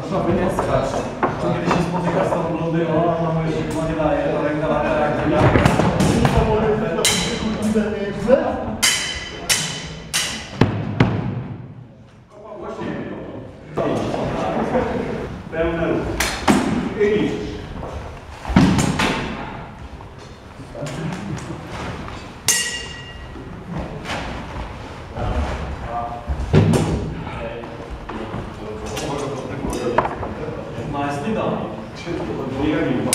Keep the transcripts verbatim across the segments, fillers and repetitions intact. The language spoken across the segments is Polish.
Żeby nie skacz. Czy kiedy się spotyka z tą blondy, o, no myśli, no nie daje, to ręka na terach, nie daje. Pełne ruch. I niż. No jest nie damy. Nie gadimy.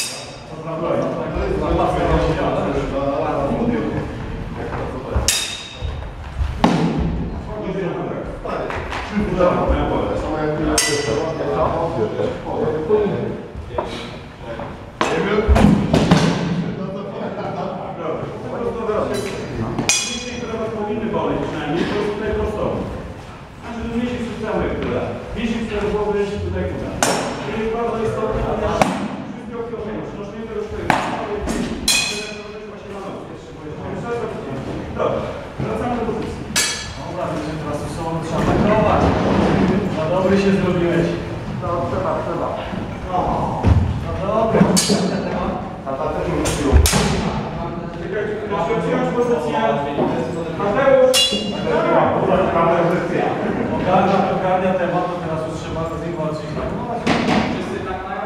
Powinny boleć przynajmniej, to jest tutaj prostowo. Znaczy, że miesiąc jest cały, która. Miesiąc jest głowy, tutaj góra. To jest bardzo istotne, ale wszystkie obciążenia, przenoszenie tego szkoły, dobra, wracamy do pozycji. Dobra, będziemy teraz usuwać, trzeba atakować. No dobry się zrobiłeś. No, trzeba, trzeba. No, no dobry. Tata też już przyjął. Czekajcie, proszę przyjąć pozycję. Mateusz! Ogarnia, ogarnia temat, to teraz już trzeba z nim walczyć. Wszyscy tak mają?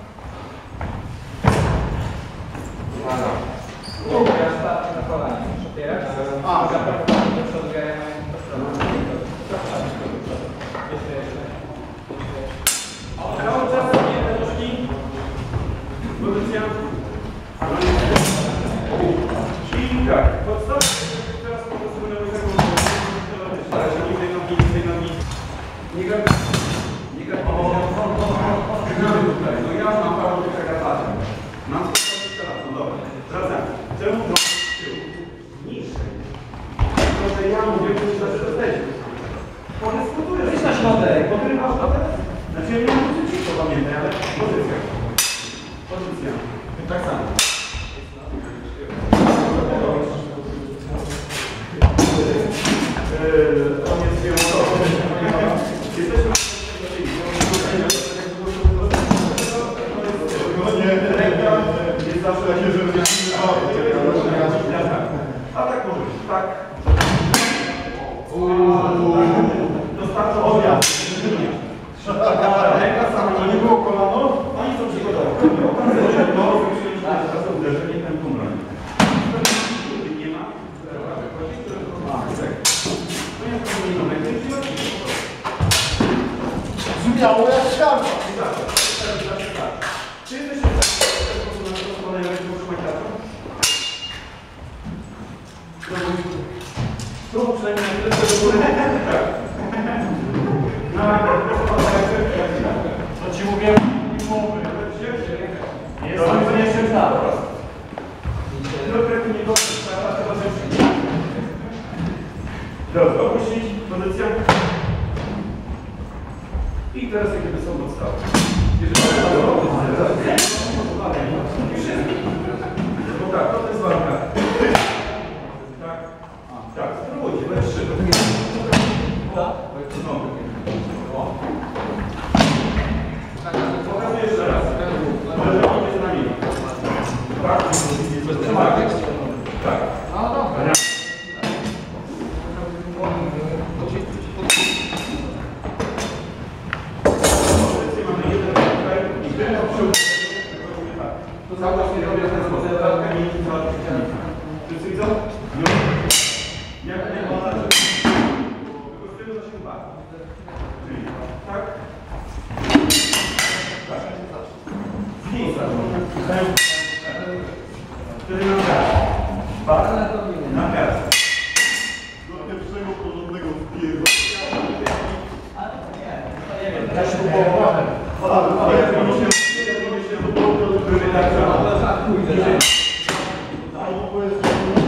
Ja starczy na kolanie. Przepierać? A, Do przodu gajem, do przodu. Jeszcze, jeszcze. Cały czas jedne nóżki. Pozycja. I tak, podstawa. Teraz po prostu będę taką starać się nie tej nogi, nie tej nogi. Nie gra... Nie gra... Gramy tutaj. No ja mam prawo do przegrania. Mam spotkać teraz, no dobra. Wracamy. Czemu no z tyłu? Niżej. Proszę, ja mówię, że to jest też. Podyskutuję. Idź na środek. Pogrywasz na teraz? Znaczy ja nie mam pozycji, to pamiętaj, ale pozycja. Pozycja. Tak samo. On jest wyjątkowy. Jesteśmy ręka jest zawsze takie, że a tak może być, tak. Dostarczy odjazd. Ręka sama, to nie było kolano, oni są przygotowani. No, to uderzenie ten tumor. Nie ma. brzmiało jak siarka. Czy jesteś w stanie w kolejnej ręce utrzymać tarczą? Spróbuj przynajmniej na tyle do góry. Tak. Co ci mówię? Nie mowy. Jestem z nieczym tam. Dobra, nie dobrze, trzeba chyba rzeczy. Dobra, opuścić pozycję. I teraz jakie są podstawy. No tak, to jest walka. Tak, tak, spróbujcie, weź szybko. Pokazuję jeszcze raz. Ale on jest na nim. Tak, tak. No dobra. To cały czas nie robię w ten sposób. Walka nie jest walka. Wszyscy widzą? Jak nie ma na rzecz. Wykorzystujemy zasięg bar. Czyli tak. Tak. Zginij zaczął. Wtedy na gaz. Bar. Na gaz. Do pierwszego porządnego wpierw. Też próbowałem. Ale ja bym się były tak, że Albo powiedz,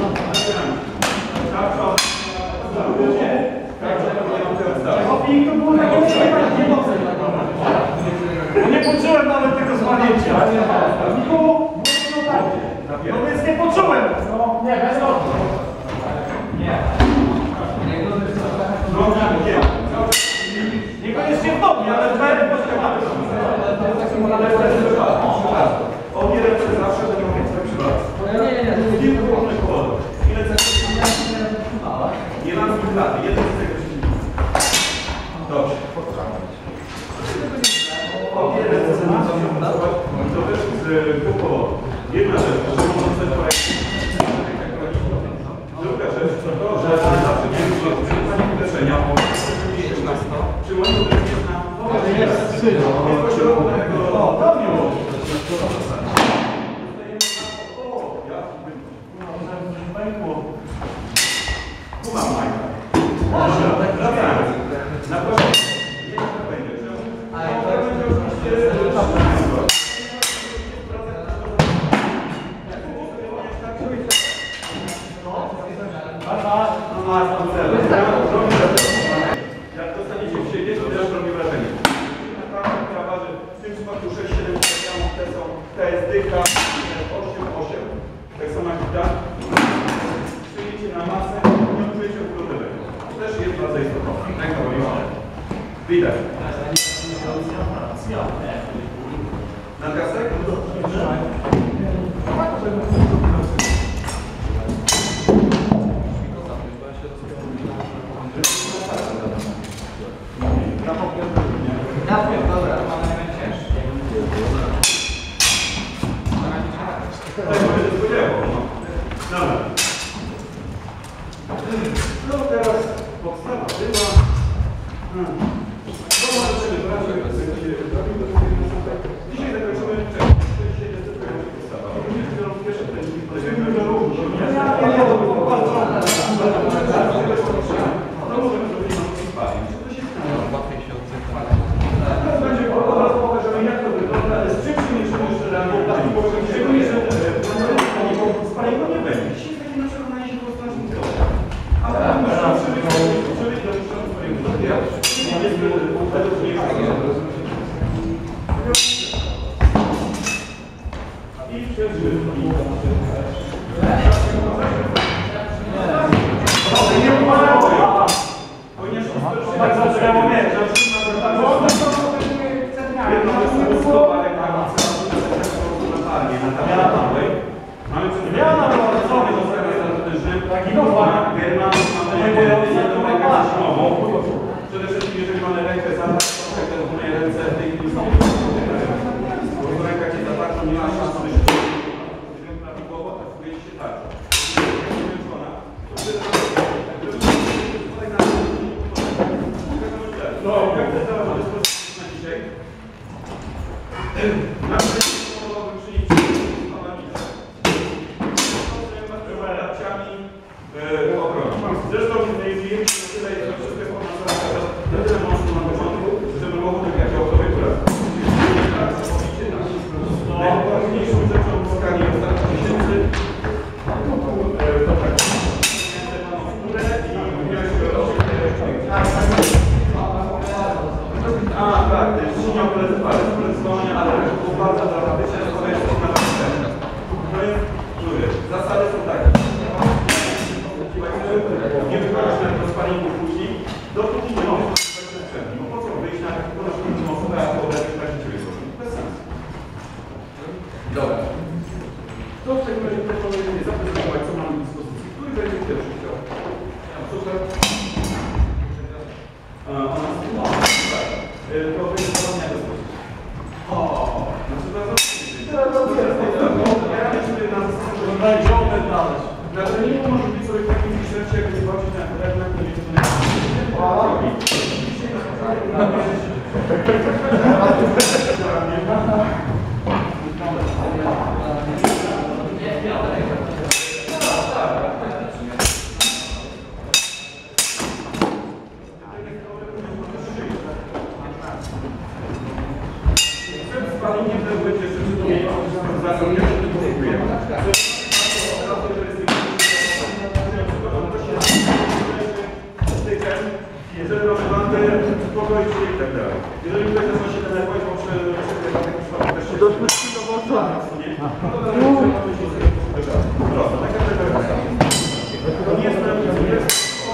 Nie poczułem nawet tego zmarnięcia. No więc nie poczułem. No, nie, bez nogi. Nie. Niekoniecznie w nogi, ale w dwa potrzeba. No masz tam cel. Jak dostaniecie w siebie, to też robi wrażenie. Naprawdę, która waży w tym przypadku sześć siedem kilogramów, te są, to jest dycha, osiem osiem. Tak samo jak ta. Przyjdziecie na masę, nie odczujecie odwrótywek. To też jest bardzo istotne. Ręka robi małe. Widać. Nadgarstek? Napiął, dobra, mamy najcięższy. Tak się spodziewał. Dobra. No teraz podstawa była. No może sobie wracać. Dzisiaj zakończymy dzisiaj zdecydujemy się podstawa. Pierwsze treningi podejdziemy do ruchu. No możemy zrobić nam sparring. Co to się stanie? Teraz będzie od razu pokażemy jak to wygląda, ale z czym się nie czujesz realnie. Szczególnie, że sparingu nie będzie. Dzisiaj będzie na przekonanie się po prostu naszym celem. A potem musimy przebyć do wyższego sparingu. I przeżywki. Nie powinieneś tak zaczęło mieć. Jedno jest stopa, ręka, mamy zmiana była sobie do tego Żyd, taki nowa, German, mamy jedną rękę zimową. Przede wszystkim jeżeli mamy rękę zatarczą, to moje ręce w tej chwili są bo ręka cię zatarczą, nie ma szans, aby się jeżeli prawidłowo, to wejdzie się tarczą. No, jak to jest zaraz dyspozycji na dzisiaj? Na przykład podłogowym przyjęciu zresztą największy na tyle jest wszystko jest podnoszone, na tyle mocno na początku, żeby mogło być jak autory, które najważniejszą rzeczą w skali ostatnich miesięcy to tak a tak, to jest silnie polecowanie, ale to było bardzo dramatyczne, to jest na to jest, czuję, zasady są takie. Nie wykonać na tego sparingu później, dopóki nie mamy sprzętu. Bo po co wyjść na taką naszą osobę, a to odebrać tracić ciebie bez sensu. Dobra. To w takim razie proponuję zaprezentować, co mamy w dyspozycji. Który będzie pierwszy chciał? Super. Ona no, tak. To będzie zadania dyspozycji. O, znaczy to jest ja myślę na zasadzie, dlaczego nie może być sobie w takim rzeczy, jak nie zobaczyć na drewniach, to nie jest przed spaliniem też będzie zdecydowanie zasadnie, że to kupujemy. Jeżeli mamy bankę, uspokoić się i tak dalej. Jeżeli ktoś zaczyna się denerwować, bo przy takich przypadkach też się doszły do włosów. To prosto, taka denerwacja. To nie jest pewnie, co jest.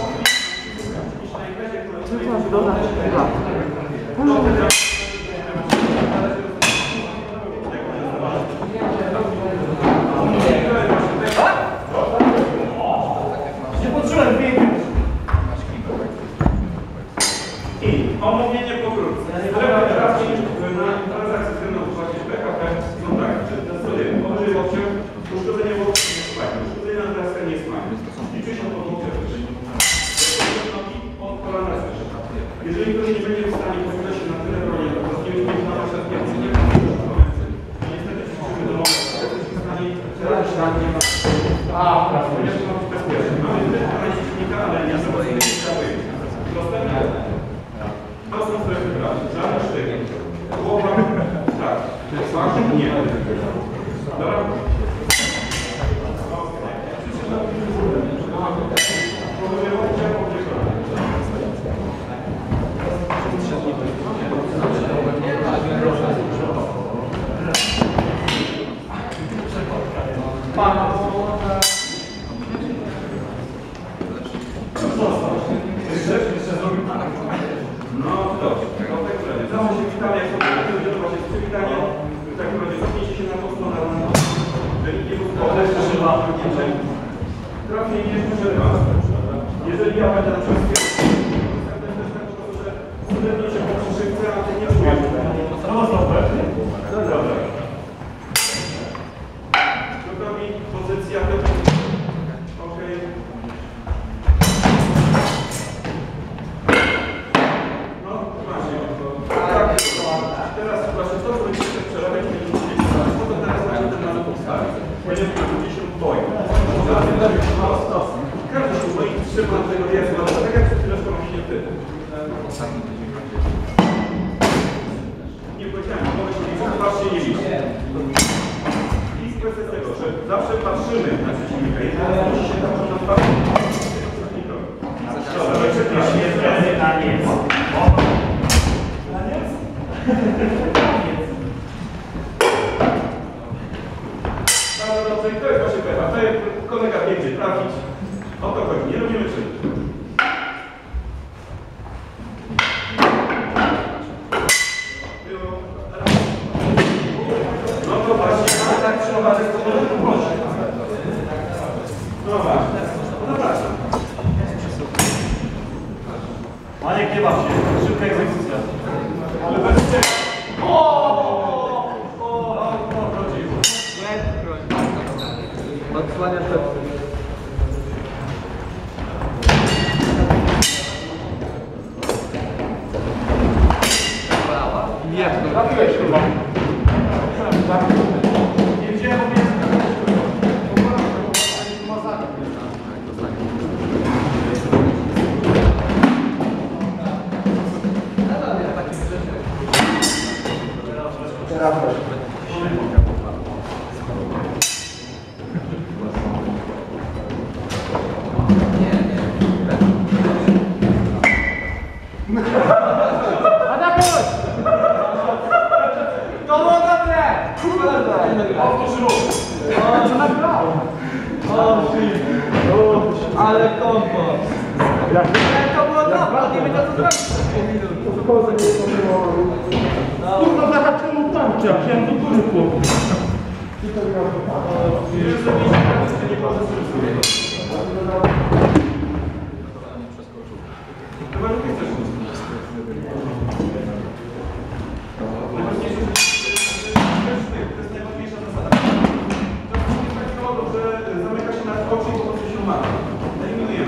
Nie poczułem biegu. I omówienie pokrótce. Transakcji z rynku płacić P K P są takie, że sobie powyżej łokcia uszkodzenie łokcia nie jest fajne, uszkodzenie nadgarstka nie jest fajne. Liczy się od łokcia wyżej. Od kolana wyżej. Jeżeli ktoś nie będzie w stanie pokonać się na tyle broni, to nie będzie wyznawać na więcej, nie ma niestety przyjdziemy do nowa, jesteśmy w stanie teraz nie ma. A, ponieważ to ma być bezpieczne. Mamy tyle przeciwnika, ale nie sobie nie chciały. Dostępne. To są strefy pracy. Żadne sztyki. Głowa, tak. Twarz, nie. Dobra? No dobrze, no tak będzie. Zawsze się witamy, jak sobie będzie to właśnie przywitanie. W takim razie cofnijcie się na tą stronę. Jeżeli nie był trafię nie jest przerwa. Jeżeli ja będę na przykład wtedy też tak po prostu, że studenci się po krzywce, a ty nie czujesz. Dobra. Gotowi, pozycja, okej. No, właśnie. Tak, teraz właśnie to, co będziecie przerabiać, będziecie to, to teraz macie ten nazyw postawić. Będziemy gdzieś się boi. Każdy się boi, trzyma tego jazdu, ale tak jak przed chwileczką się ty. Nie powiedziałem, mogę się liczyć, patrzcie, nie liczyć. I kwestia tego, że zawsze patrzymy na przeciwnika i teraz musi się tam na twarzy. Dobra, nie przepraszam. Jest wersja na nic. Bardzo dobrze, i to jest właśnie pecha. To jest kolega wie, gdzie trafić. O to chodzi, nie robimy czym. No to właśnie, ale tak trzeba, że to może tu proszę. No właśnie, zapraszam. Maniek, nie baw się. Szybka egzekucja. Ale bez czego. Odsłania przed. Nie, trafiłeś chyba. Nie widziałem obiecka. Teraz proszę. Powtórz ruch. Ale komfort. Jak to było dobre, nie wiedział co zrobić. Kurwa, zahaczyłem tarczę, ja chciałem do góry chłopie. Chyba nie chcesz. To jest najważniejsza zasada. To jest takiego, że zamyka się na oczy i po prostu się umarł. Eliminujemy.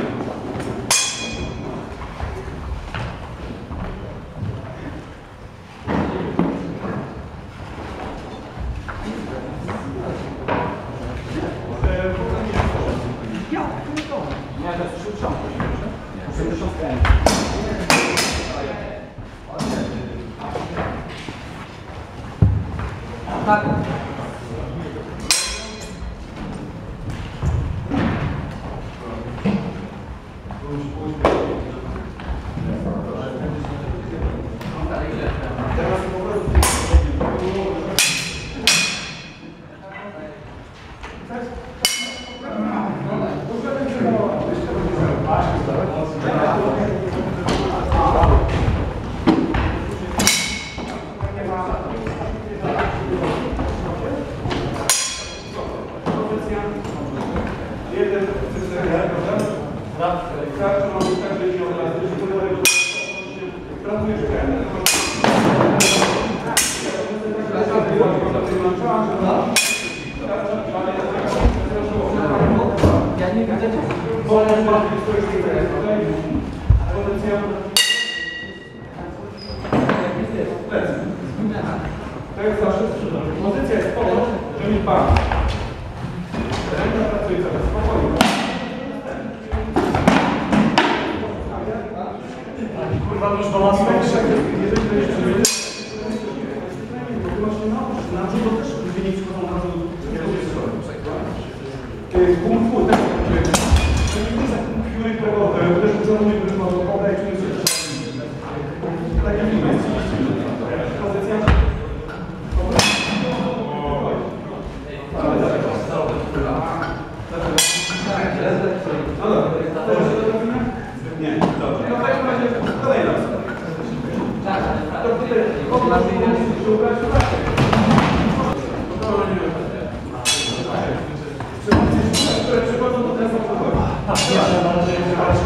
Tak. Jeden, każdy ma być tak, że nie odlaty, że to tego pracujesz w kraju. Ja nie widzę. Potencjał. Tak jak zawsze, pozycja jest po to, żeby mieć balans. Ręka pracuje coraz spokojnie. Kurwa, już do nas Jeżeli będziesz przewiedzieć, to właśnie na judo też wynik przychodzą od razu nie rozumiem. Kung fu też, to nie jest kung fu, którego No dobra, to już to robimy? Nie, dobrze. No w takim razie kolejna osoba. To tutaj szukać, szukać. Które przychodzą do tego pokoju. Jeszcze należy wybrać.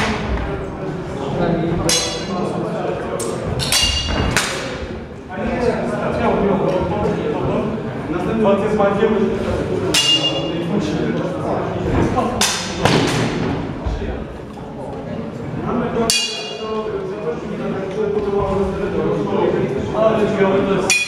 Następny walce z Mańkiem. Mamy do zaprosimy na ten, który budował ale drzwiowy to jest...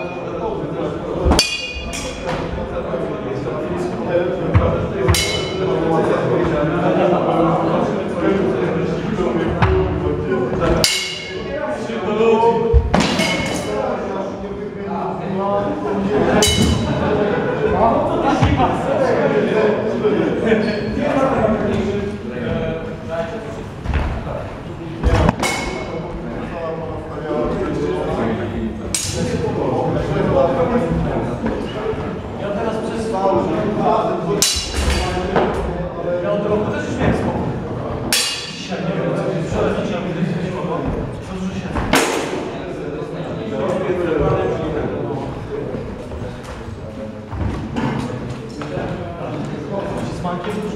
Ja teraz przez ja od roku też już miałem spokój. Dzisiaj nie wiem, co jest wczoraj zaczęłam widzieć coś kogo. Co dużo się z Mankiem to już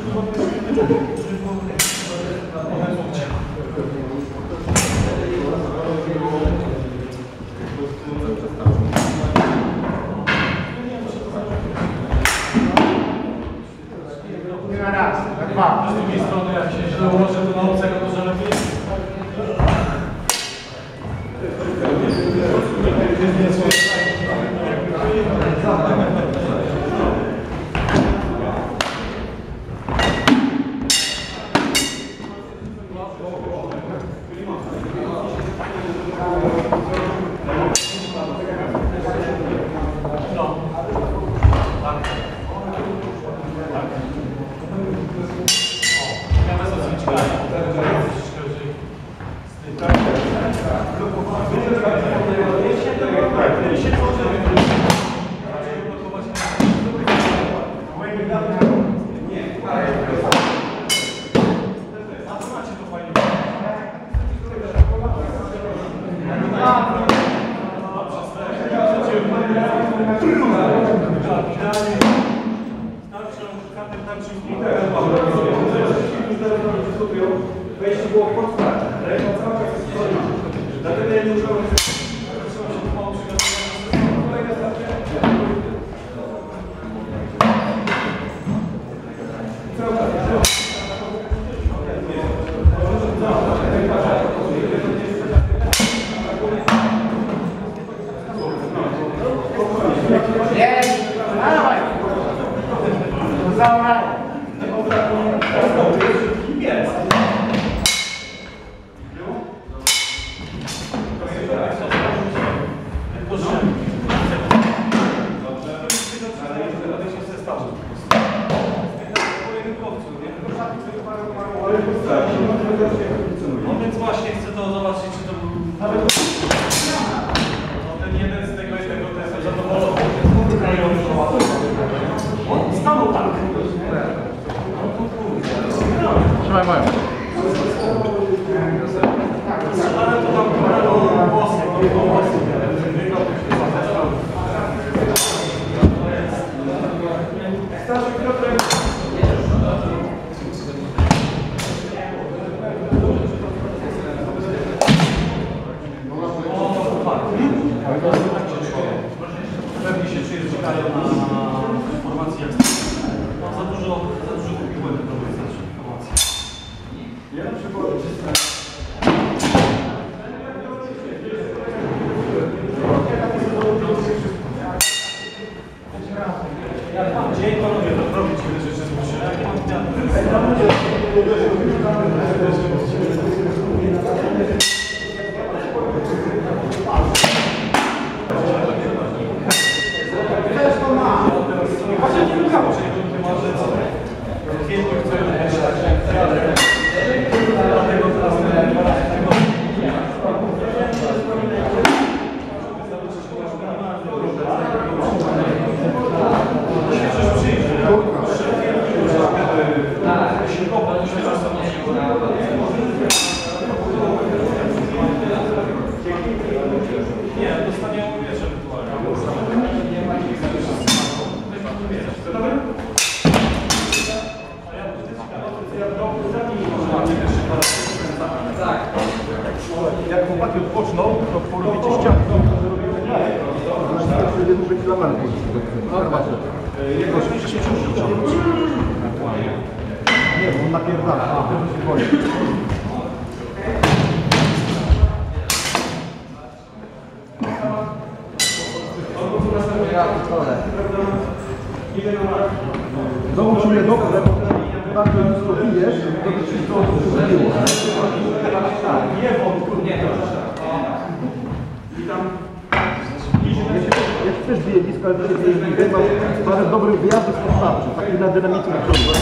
Nie ma raz, na dwa. z drugiej strony, jak się źle ułoży, to na obcego to że lepiej. Wejście było w podstawie. Dlatego ja nie użyłem No więc właśnie chcę to zobaczyć, czy to był... No ten jeden z tego i tego to jestem zadowolony. On stanął tak. Trzymaj moją. Ale to tam parę głosy, głosy. Pewnie się czuje czekają na informacje. No, za dużo, za dużo takich błędów do informacji. Ja na przykład Dzień panowie, to robić wiele rzeczy zmuszę. Ja nie mam dnia. właśnie nie lubię. Dlatego teraz Tak. Jego oczywiście się przerzuca. Nie, bo on napierdala. A, to się boi. Dołóż mnie do bo bardzo blisko pijesz, to by się to zrobiło. Nie wątku, nie, I tam... Jak chcesz bielisko, ale to się bije, masz parę dobrych wyjazdów postawczych, takich na dynamice na przykład.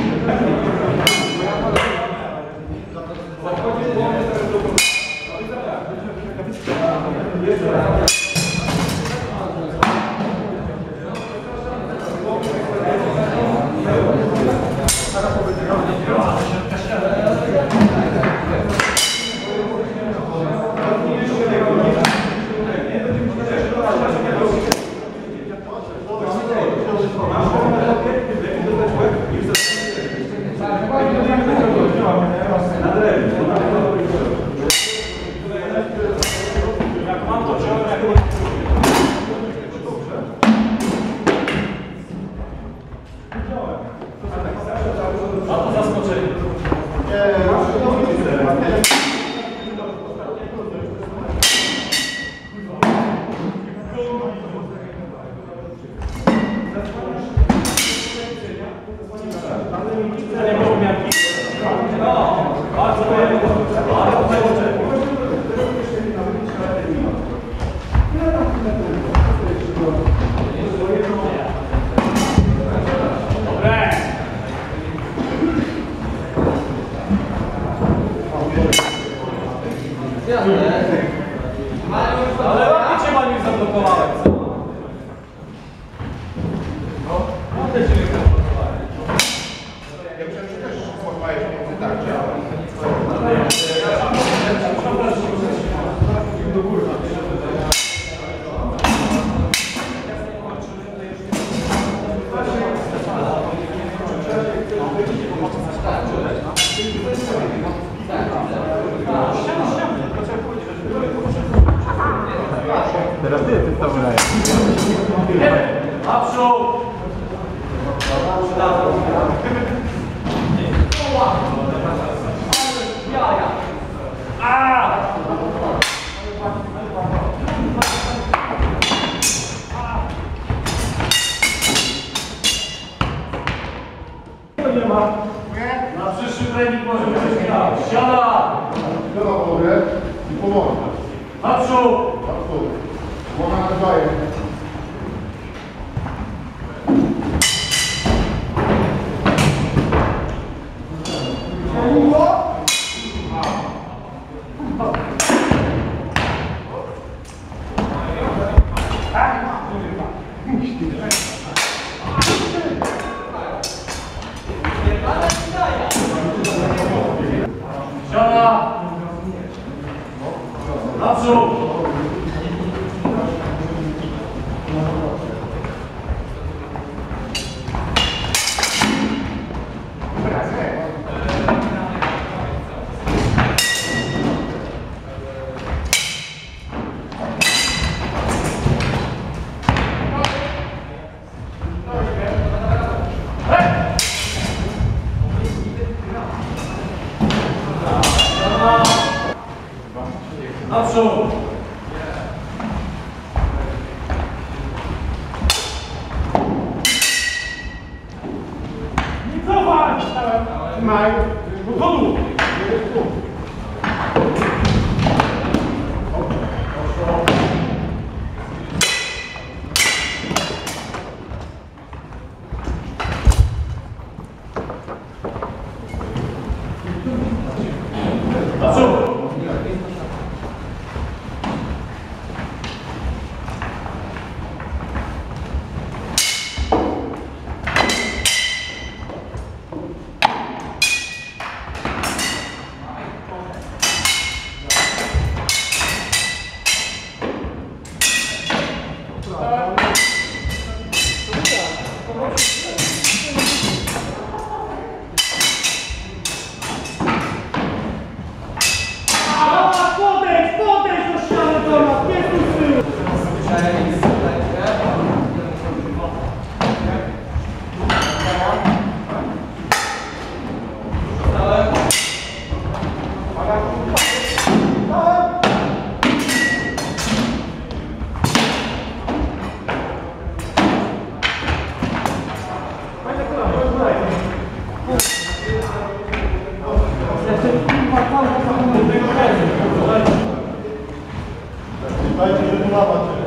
Ale ładnie cię Maniu zablokowałem. Teraz ty jesteś tam wydaje. Naprzód! Nie ma. Na przyszły trening może być grał. Siada! Siada panowie i powoli. Naprzód! Naprzód. Głowa na dwaje. Siada! Naprzód! Naprzód! Nie cofaj! Trzymaj. Do przodu. Naprzód! Zobacz.